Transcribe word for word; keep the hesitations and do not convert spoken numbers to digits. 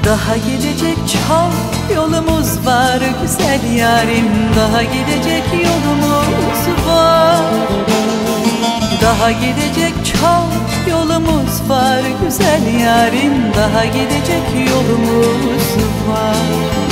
Daha gidecek çok yolumuz var güzel yarim, daha gidecek yolumuz var. Daha gidecek çok yolumuz var güzel yarim, daha gidecek yolumuz var.